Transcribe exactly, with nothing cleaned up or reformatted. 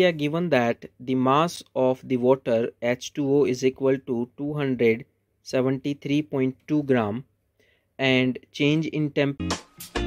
we are given that the mass of the water H two O is equal to two hundred seventy-three point two gram and change in temperature